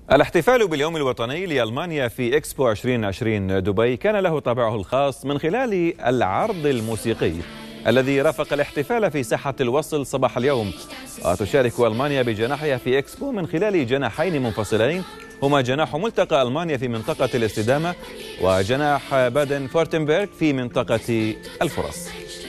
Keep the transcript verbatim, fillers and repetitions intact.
الاحتفال باليوم الوطني لألمانيا في إكسبو ألفين وعشرين دبي كان له طابعه الخاص من خلال العرض الموسيقي الذي رافق الاحتفال في ساحة الوصل صباح اليوم. وتشارك ألمانيا بجناحها في إكسبو من خلال جناحين منفصلين، هما جناح ملتقى ألمانيا في منطقة الاستدامة وجناح بادن فورتنبرغ في منطقة الفرص.